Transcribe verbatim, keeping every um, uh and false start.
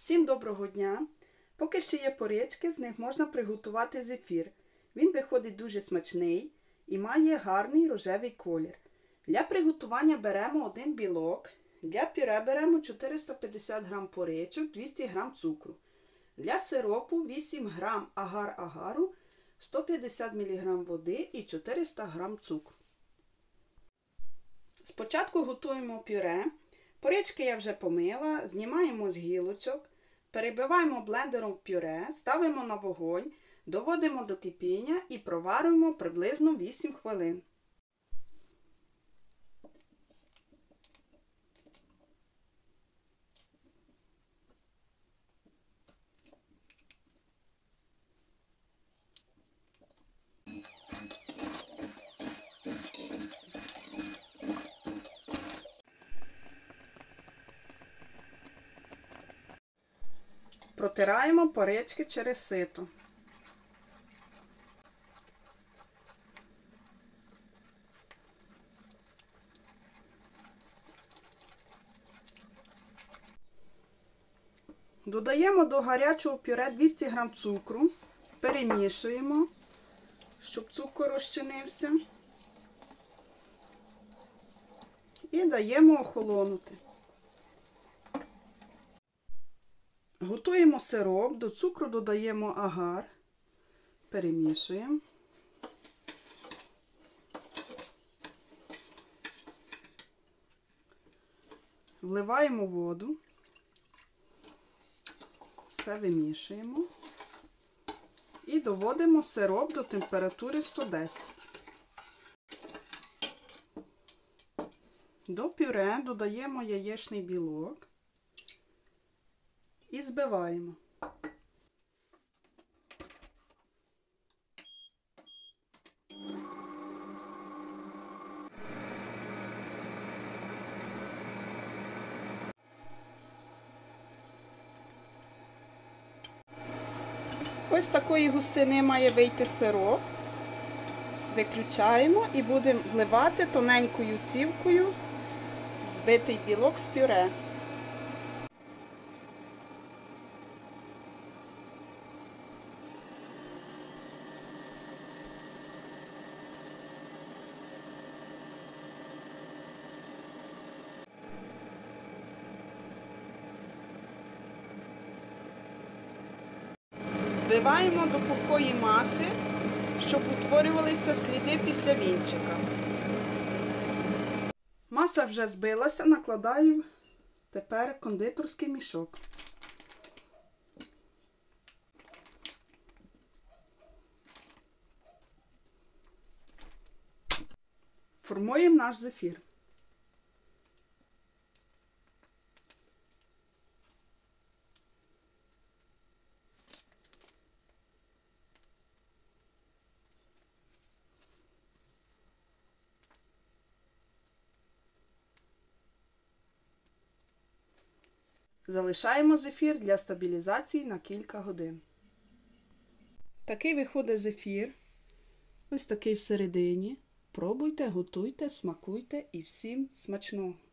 Всім доброго дня! Поки ще є порічки, з них можна приготувати зефір. Він виходить дуже смачний і має гарний рожевий колір. Для приготування беремо один білок, для пюре беремо чотириста п'ятдесят грам порічок, двісті грам цукру. Для сиропу вісім грам агар-агару, сто п'ятдесят міліграмів води і чотириста грам цукру. Спочатку готуємо пюре. Порічки я вже помила, знімаємо з гілочок, перебиваємо блендером в пюре, ставимо на вогонь, доводимо до кипіння і проварюємо приблизно вісім хвилин. Протираємо порічки через сито. Додаємо до гарячого пюре двісті грам цукру, перемішуємо, щоб цукор розчинився, і даємо охолонути. Готуємо сироп, до цукру додаємо агар, перемішуємо. Вливаємо воду, все вимішуємо і доводимо сироп до температури сто десять. До пюре додаємо яєчний білок і збиваємо. Ось такої густини має вийти сироп. Виключаємо і будемо вливати тоненькою цівкою збитий білок з пюре. Збиваємо до пухкої маси, щоб утворювалися сліди після вінчика. Маса вже збилася, накладаю тепер кондитерський мішок. Формуємо наш зефір. Залишаємо зефір для стабілізації на кілька годин. Такий виходить зефір. Ось такий всередині. Пробуйте, готуйте, смакуйте і всім смачного!